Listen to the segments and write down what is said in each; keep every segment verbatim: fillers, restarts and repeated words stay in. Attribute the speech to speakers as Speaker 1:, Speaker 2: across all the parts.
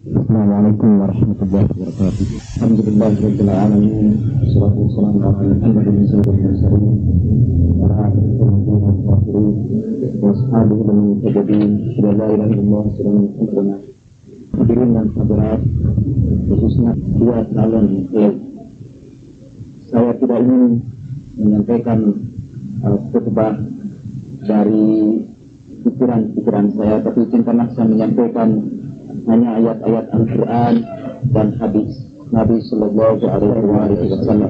Speaker 1: Assalamualaikum warahmatullahi wabarakatuh. Alhamdulillahirabbil alamin. Wassalatu wassalamu ala Muhammadin sayyidil mursalin wa ala alihi wa sahbihi wa tabi'in. La ilaha illallah subhanahu. Hadirin dan hadirat, khususnya dua calon eh, saya tidak ingin menyampaikan uh, khutbah dari pikiran-pikiran saya, tapi izinkanlah saya menyampaikan hanya ayat-ayat Al-Quran dan hadis Nabi Sallallahu Alaihi Wasallam.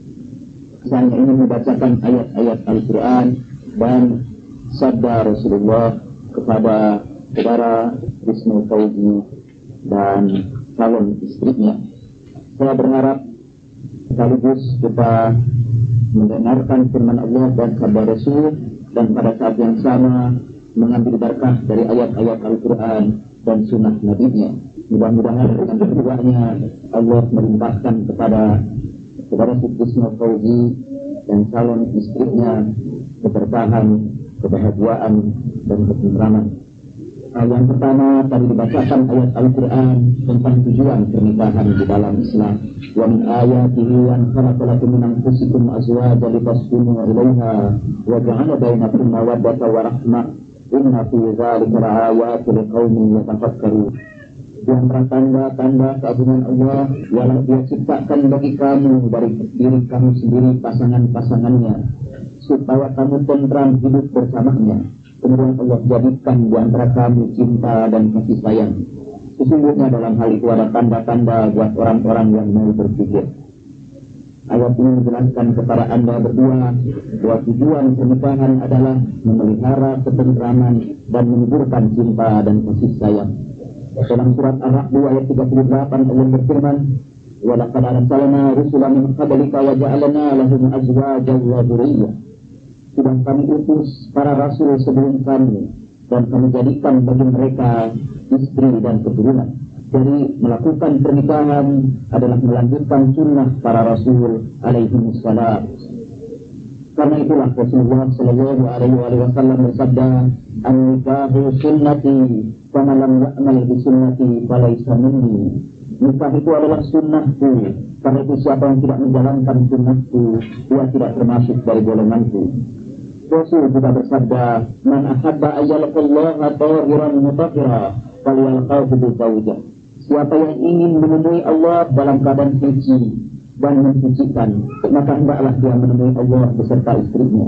Speaker 1: Saya ingin membacakan ayat-ayat Al-Quran dan sabda Rasulullah kepada saudara Wisnu Fauzi dan calon istrinya. Saya berharap sekaligus kita mendengarkan firman Allah dan sabda Rasul, dan pada saat yang sama mengambil berkah dari ayat-ayat Al-Quran dan sunnah Nabi-Nya. Mudah-mudahan dengan keduanya Allah melimpahkan kepada saudara Wisnu Fauzi dan calon istrinya keberkahan, kebahagiaan dan ketentraman. Uh, yang pertama tadi dibacakan ayat Al-Quran tentang tujuan pernikahan di dalam Islam. Wa min ayatihi an khalaqa lakum min anfusikum azwajan litaskunu ilaiha wa ja'ala bainakum mawaddatan wa rahmah. Inna fi dzalika laayatin liqaumin yatafakkarun. Di antara tanda-tanda keagungan Allah ialah Dia ciptakan bagi kamu dari diri kamu sendiri pasangan-pasangannya supaya kamu tentram hidup bersamanya. Kemudian Allah jadikan di antara kamu cinta dan kasih sayang. Sesungguhnya dalam hal itu ada tanda-tanda buat orang-orang yang mau berpikir. Ayat ini menjelaskan kepada Anda berdua bahwa tujuan pernikahan adalah memelihara ketentraman dan menyuburkan cinta dan kasih sayang. Dalam surat Ar-Ra'd ayat tiga puluh delapan Allah berfirman, "Wa laqad arsalna rusulan min qablika wa ja'alna lahum azwajan wa dzurriyyah." Sudah kami utus para rasul sebelum kami dan kami jadikan bagi mereka istri dan keturunan. Jadi melakukan pernikahan adalah melanjutkan sunnah para rasul alaihi wassalam. Karena itulah Rasulullah sallallahu alaihi wasallam bersabda, "An-nikahu sunnati, faman lam ya'mal bi sunnati falaysa minni." Nikah itu adalah sunnahku, karena itu siapa yang tidak menjalankan sunnahku, dia tidak termasuk dari golonganku. Rasul juga bersabda, "Man ahabba ayyalaqallaha tahiran mutahhira falyalqahu bi zawjah." Siapa yang ingin menemui Allah dalam keadaan suci dan mensucikan, maka hendaklah dia menemui Allah beserta istrinya.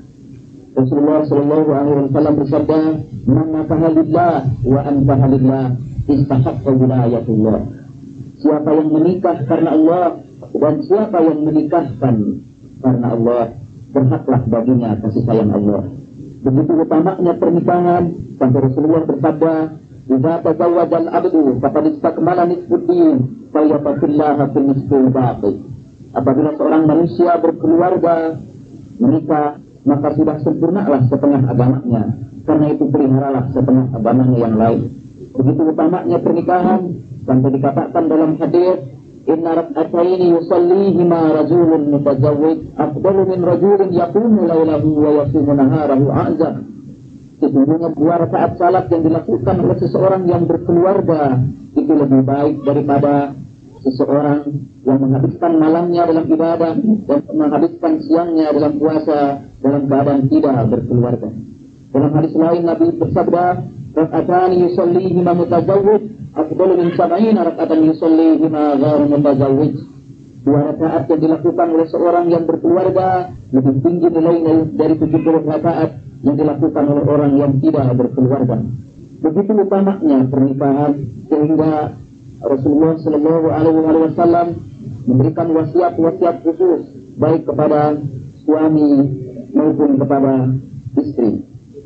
Speaker 1: Rasulullah sallallahu alaihi wasallam bersabda, "Man nakaha lillah wa ankaha lillah istahaqqa wilayatullah." Siapa yang menikah karena Allah dan siapa yang menikahkan karena Allah, berhaklah baginya kasih sayang Allah. Begitu utamanya pernikahan, sampai Rasulullah bersabda, "Idza tazawwaja al-'abdu faqad istakmala nisfuddin, falyattaqillaha fil nisfil baqi." Apabila seorang manusia berkeluarga, menikah, maka sudah sempurnalah setengah agamanya. Karena itu peliharalah setengah agamanya yang lain. Begitu utamanya pernikahan, sampai dikatakan dalam hadis, "Inna rak'ataini yusallihima rajulun mutazawwij afdalu min rajulin yaqumu lailahu wa yasumu naharahu a'zam." Sesungguhnya dua rakaat salat yang dilakukan oleh seseorang yang berkeluarga itu lebih baik daripada seseorang yang menghabiskan malamnya dalam ibadah dan menghabiskan siangnya dalam puasa dalam keadaan tidak berkeluarga. Dalam hadis lain Nabi bersabda, "Rak'atani yusallihima mutazawwij afdalu min sab'ina rak'atan yusallihima ghairu mutazawwij." Dua rakaat yang dilakukan oleh seorang yang berkeluarga lebih tinggi nilainya dari tujuh puluh rakaat yang dilakukan oleh orang yang tidak berkeluarga. Begitu utamanya pernikahan sehingga Rasulullah Shallallahu Alaihi Wasallam memberikan wasiat-wasiat khusus baik kepada suami maupun kepada istri.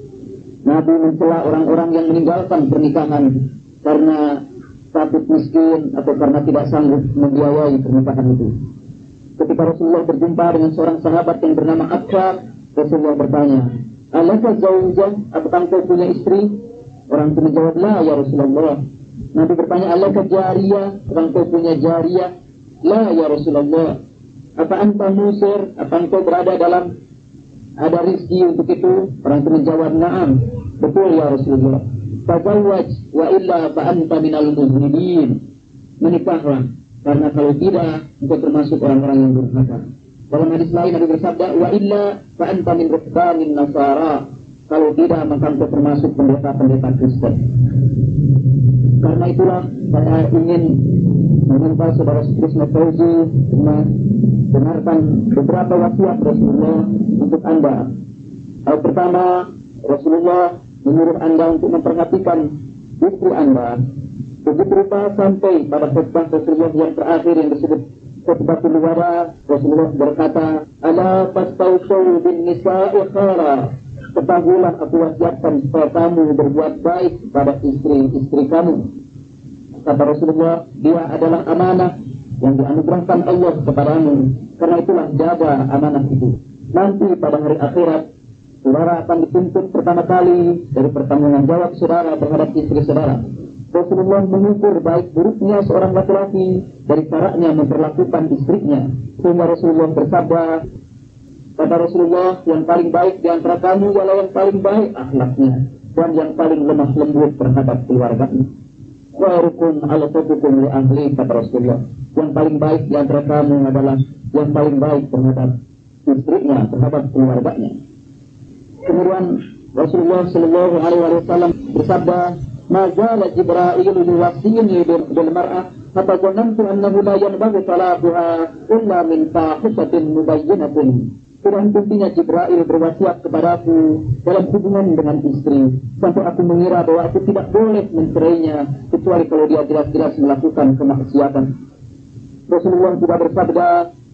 Speaker 1: Nabi mencela orang-orang yang meninggalkan pernikahan karena takut miskin atau karena tidak sanggup membiayai pernikahan itu. Ketika Rasulullah berjumpa dengan seorang sahabat yang bernama Akhbar, Rasulullah bertanya, "Alaka zawjah, apakah engkau punya istri?" Orang itu menjawab, "La ya Rasulullah." Nabi bertanya, "Alaka jariyah, apakah engkau punya jariyah?" "La ya Rasulullah." "Apa anta musir, apa engkau berada dalam ada rizki untuk itu?" Orang itu menjawab, "Na'am, betul ya Rasulullah." "Tazawwaj wa illa fa anta minal muzlimin. Menikahlah, karena kalau tidak engkau termasuk orang-orang yang durhaka. Dalam hadis lain Nabi bersabda, wa illa fa anta min ruhbanin nasara. Kalau tidak maka engkau termasuk pendeta-pendeta Kristen. Karena itulah saya ingin meminta saudara Sutrisno Fauzi mendengarkan beberapa wasiat Rasulullah untuk Anda. Hal pertama, Rasulullah menyuruh Anda untuk memperhatikan istri Anda. Begitu rupa sampai pada khutbah Rasulullah yang terakhir yang disebut khutbatul wada. Rasulullah berkata, ala fastausu bin nisa'i khaira. Ketahuilah aku wasiatkan supaya kamu berbuat baik pada istri-istri kamu. Kata Rasulullah, dia adalah amanah yang dianugerahkan Allah kepadamu. Karena itulah jaga amanah itu. Nanti pada hari akhirat, saudara akan dituntut pertama kali dari pertanggungan jawab saudara terhadap istri saudara. Rasulullah mengukur baik buruknya seorang laki-laki dari caranya memperlakukan istrinya. Sehingga Rasulullah bersabda, kata Rasulullah, yang paling baik di antara kamu ialah yang paling baik akhlaknya dan yang paling lemah lembut terhadap keluarganya. Khairukum alaqatukum li ahli, kata Rasulullah. Yang paling baik di antara kamu adalah yang paling baik terhadap istrinya, terhadap keluarganya. Kemudian Rasulullah Shallallahu Alaihi Wasallam bersabda, "Mazala Jibril yuwasini bil mar'ah, hatta zanantu annahu la yanbaghi talaquha illa min fahishatin mubayyinatin." Sudah hentinya Jibril berwasiat kepadaku dalam hubungan dengan istri, sampai aku mengira bahwa aku tidak boleh mencerainya kecuali kalau dia jelas-jelas melakukan kemaksiatan. Rasulullah juga bersabda,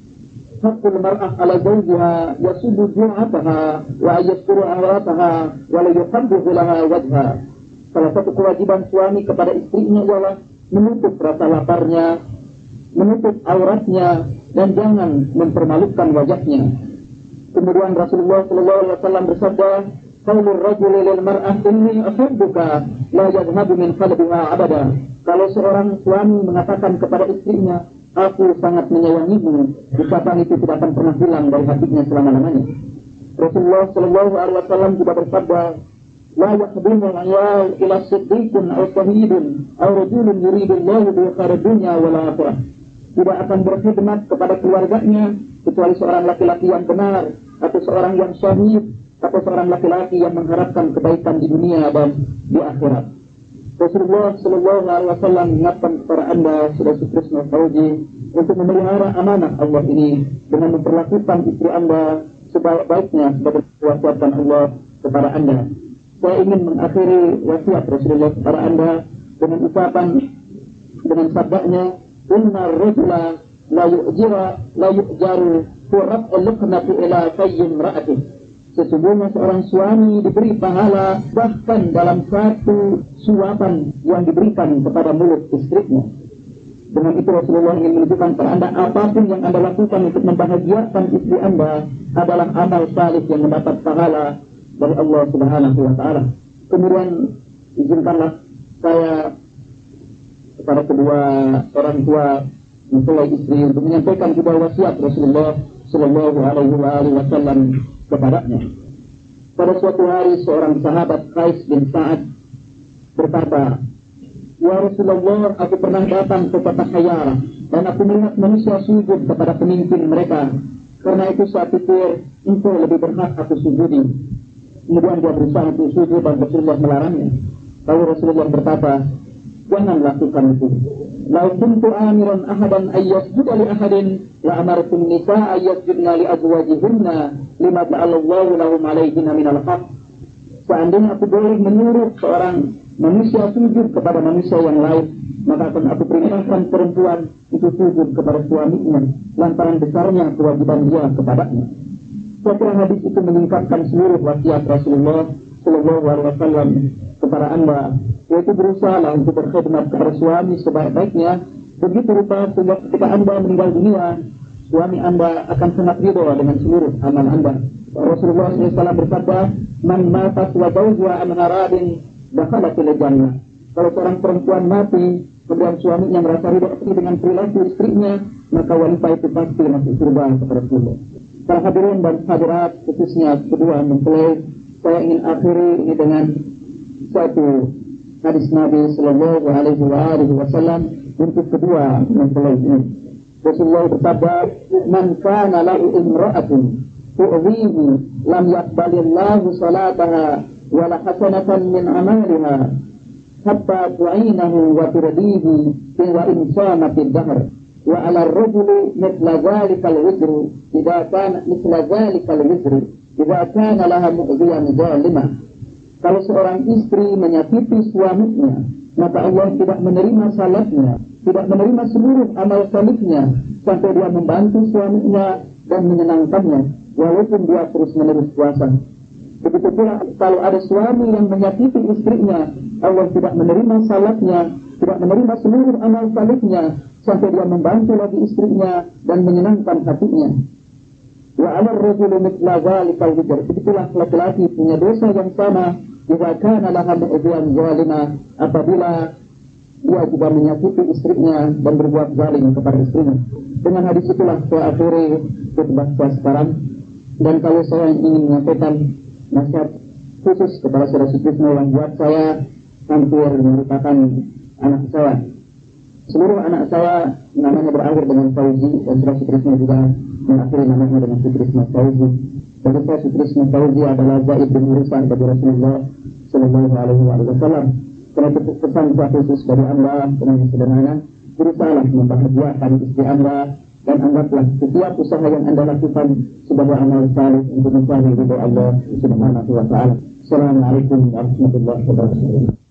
Speaker 1: hakul mar'ah ala zawjiha yasubu ju'ataha wa yaskuru awrataha wa la yuhabbu laha wajha. Salah satu kewajiban suami kepada istrinya ialah menutup rasa laparnya, menutup auratnya, dan jangan mempermalukan wajahnya. Kemudian Rasulullah Shallallahu Alaihi Wasallam bersabda, "Qaulur rajuli lil mar'ah inni uhibbuka la yadhhabu min qalbiha abada." Kalau seorang suami mengatakan kepada istrinya, "Aku sangat menyayangimu," ucapan itu tidak akan pernah hilang dari hatinya selama-lamanya. Rasulullah Shallallahu Alaihi Wasallam juga bersabda, "La yahdimu al-'ayal ila siddiqin aw shahidin aw rajulun yuridu Allahu bi khairid dunya wal akhirah." Tidak akan berkhidmat kepada keluarganya kecuali seorang laki-laki yang benar, atau seorang yang syahid, atau seorang laki-laki yang mengharapkan kebaikan di dunia dan di akhirat. Rasulullah Shallallahu Alaihi Wasallam mengingatkan kepada Anda, Saudara Sutrisno Fauzi, untuk memelihara amanah Allah ini dengan memperlakukan istri Anda sebaik-baiknya sebagai wasiat Allah kepada Anda. Saya ingin mengakhiri wasiat Rasulullah kepada Anda dengan ucapan, dengan sabdanya, "Inna rajula la yu'jira la yu'jaru qurrat al-luqnati ila sayyin ra'atih." Sesungguhnya seorang suami diberi pahala bahkan dalam satu suapan yang diberikan kepada mulut istrinya. Dengan itu Rasulullah ingin menunjukkan kepada Anda, apapun yang Anda lakukan untuk membahagiakan istri Anda adalah amal salih yang mendapat pahala dari Allah Subhanahu wa taala. Kemudian izinkanlah saya kepada kedua orang tua mempelai istri untuk menyampaikan juga wasiat Rasulullah Shallallahu Alaihi Wasallam kepadanya. Pada suatu hari seorang sahabat Qais bin Sa'ad berkata, "Ya Rasulullah, aku pernah datang ke kota Hayyarah dan aku melihat manusia sujud kepada pemimpin mereka. Karena itu saya pikir engkau lebih berhak aku sujudi." Kemudian dia berusaha untuk sujud dan Rasulullah melarangnya. Lalu Rasulullah berkata, "Jangan lakukan itu. Lau kuntu amiran ahadan ayyasjuda li ahadin la amartum nisaa ayyasjudna li azwajihinna lima ja'alallahu lahum alaihinna minal haq." Seandainya aku boleh menyuruh seorang manusia sujud kepada manusia yang lain, maka akan aku perintahkan perempuan itu sujud kepada suaminya lantaran besarnya kewajiban dia kepadanya. Saya kira hadis itu meningkatkan seluruh wasiat Rasulullah Shallallahu Alaihi Wasallam kepada Anda, yaitu berusaha untuk berkhidmat kepada suami sebaik-baiknya. Begitu rupa sehingga ketika Anda meninggal dunia, suami Anda akan sangat ridho dengan seluruh amal Anda. Rasulullah shallallahu alaihi wasallam bersabda, "Man matat wa zawjuha an haradin dakhala fil jannah." Kalau seorang perempuan mati, kemudian suaminya merasa ridho dengan perilaku istrinya, maka wanita itu pasti masuk surga kepada Rasulullah. Para hadirin dan hadirat, khususnya kedua mempelai, saya ingin akhiri ini dengan satu hadis Nabi Sallallahu Alaihi Wasallam untuk kedua mempelai ini. Rasulullah bersabda, "Man kana lahu imra'atun tu'dhihi lam yaqbalillahu salataha wa la hasanatan min amaliha hatta tu'inahu wa turdihi wa in shamatid dahr wa 'ala ar-rajuli mithla dhalika al-wizru idza kana mithla dhalika al-wizru idza kana laha mu'dhiyan zalimah." Kalau seorang istri menyakiti suaminya, maka Allah tidak menerima salatnya, tidak menerima seluruh amal salihnya sampai dia membantu suaminya dan menyenangkannya, walaupun dia terus menerus puasa. Begitu pula kalau ada suami yang menyakiti istrinya, Allah tidak menerima salatnya, tidak menerima seluruh amal salihnya sampai dia membantu lagi istrinya dan menyenangkan hatinya. Wa 'ala ar-rajuli mithla dzalikal wizr. Begitulah laki-laki punya dosa yang sama jika kana laha mu'dhiyan zalimah, apabila dia juga menyakiti istrinya dan berbuat zalim kepada istrinya. Dengan hadis itulah saya akhiri khutbah saya sekarang. Dan kalau saya ingin menyampaikan nasihat khusus kepada saudara Sutrisno yang buat saya hampir merupakan anak saya. Seluruh anak saya namanya berakhir dengan Fauzi, dan saudara Sutrisno juga mengakhiri namanya dengan Sutrisno Fauzi. Bagi saya Sutrisno Fauzi adalah Zaid bin Urusan bagi Rasulullah Sallallahu Alaihi Wasallam. Karena itu pesan saya khusus dari Anda dengan sederhana, berusahalah membahagiakan istri Anda dan anggaplah setiap usaha yang Anda lakukan sebagai amal saleh untuk mencari ridho Allah Subhanahu wa taala. Assalamualaikum warahmatullahi wabarakatuh.